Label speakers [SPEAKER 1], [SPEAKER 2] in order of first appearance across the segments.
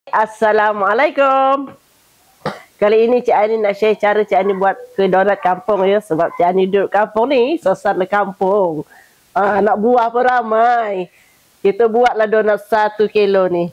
[SPEAKER 1] Assalamualaikum. Kali ini Cik Ani nak share cara Cik Ani buat kuih donat kampung ya. Sebab Cik Ani duduk kampung ni, suasana kampung. Nak buah pun ramai. Kita buatlah donat 1 kilo ni.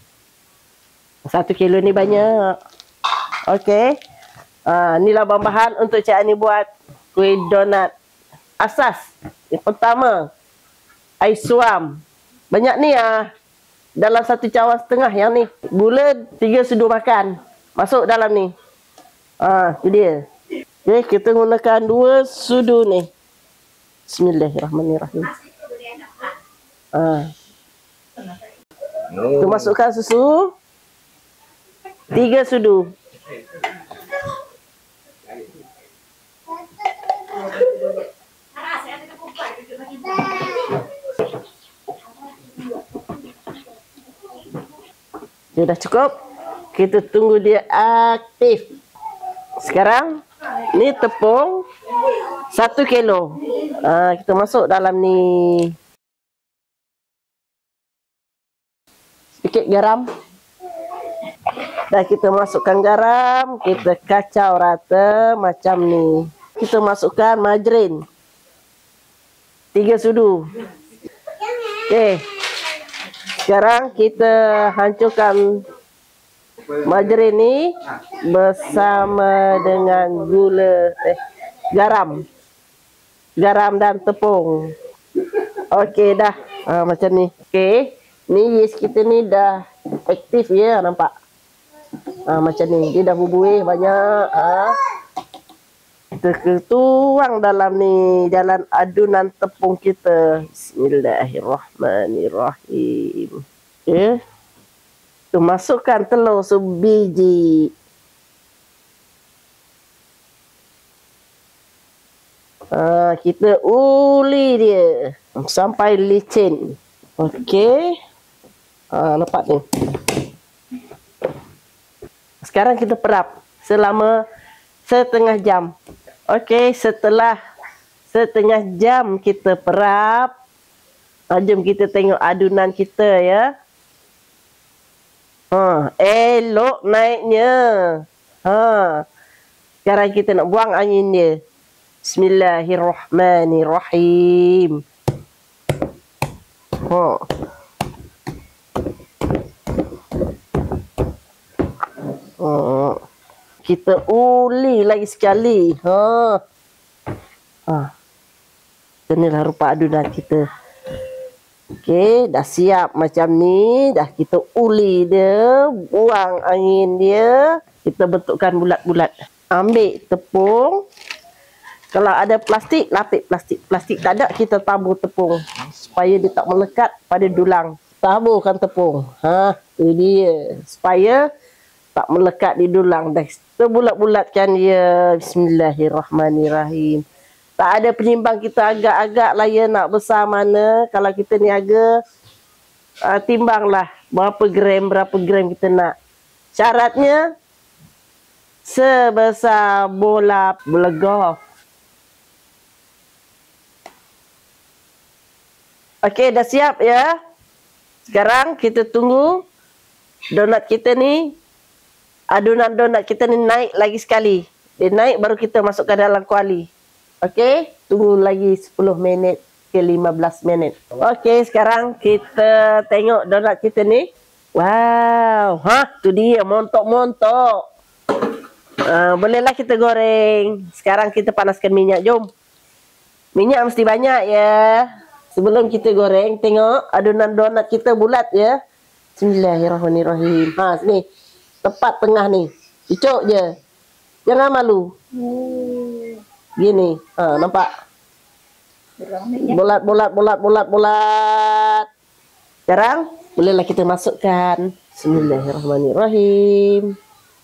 [SPEAKER 1] 1 kilo ni banyak. Okey. Inilah bahan-bahan untuk Cik Ani buat kuih donat. Asas. Yang pertama, air suam. Banyak ni dalam 1 cawan setengah yang ni. Gula 3 sudu makan. Masuk dalam ni. Tu dia. Okay, kita gunakan 2 sudu ni. Bismillahirrahmanirrahim. Kita masukkan susu 3 sudu. Dia dah cukup. Kita tunggu dia aktif. Sekarang ni tepung 1 kilo. Kita masuk dalam ni. Sedikit garam. Dan kita masukkan garam, kita kacau rata macam ni. Kita masukkan margarin 3 sudu. Okey. Sekarang kita hancurkan margarin ni bersama dengan garam dan tepung. Okey dah. Macam ni. Okey. Ni yeast kita ni dah aktif ya, nampak? Macam ni. Dia dah berbuih banyak. Kita tuang dalam ni, dalam adunan tepung kita. Bismillahirrahmanirrahim. Okay. Kita masukkan telur sebiji. Kita uli dia sampai licin. Okey. Nampak ni. Sekarang kita perap selama setengah jam. Okey, setelah setengah jam kita perap, jom kita tengok adunan kita ya. Elok naiknya. Sekarang kita nak buang angin dia. Bismillahirrahmanirrahim. Kita uli lagi sekali. Inilah rupa adunan kita. Okey, dah siap macam ni. Dah kita uli dia, buang angin dia. Kita bentukkan bulat-bulat. Ambil tepung. Kalau ada plastik, lapik plastik. Plastik tak ada, kita tabur tepung. Supaya dia tak melekat pada dulang. Taburkan tepung. Itu dia. Supaya tak melekat di dulang. Dah kita bulat-bulatkan dia. Bismillahirrahmanirrahim. Tak ada penyimbang, kita agak-agak lah ya nak besar mana. Kalau kita niaga, timbanglah berapa gram kita nak. Syaratnya sebesar bola golf. Okey, dah siap ya. Sekarang kita tunggu donat kita ni. Adunan donat kita ni naik lagi sekali. Dia naik baru kita masukkan dalam kuali. Okey, tunggu lagi 10 minit ke 15 minit. Okey, sekarang kita tengok donat kita ni. Wow, tu dia montok-montok. Bolehlah kita goreng. Sekarang kita panaskan minyak, jom. Minyak mesti banyak ya. Sebelum kita goreng, tengok adunan donat kita bulat ya. Bismillahirrahmanirrahim. Sini. Tepat tengah ni. Cucuk je. Jangan malu. Gini. Nampak? Bulat. Sekarang, bolehlah kita masukkan. Bismillahirrahmanirrahim.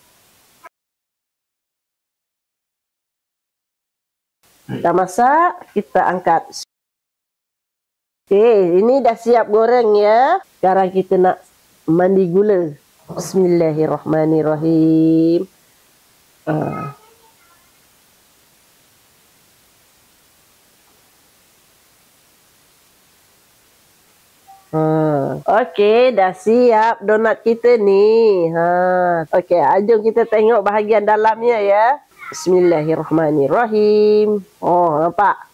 [SPEAKER 1] Kita masak, kita angkat. Okey, ini dah siap goreng ya. Sekarang kita nak mandi gula. Bismillahirrahmanirrahim. Okey, dah siap donat kita ni. Okey, jom kita tengok bahagian dalamnya ya. Bismillahirrahmanirrahim. Oh, nampak?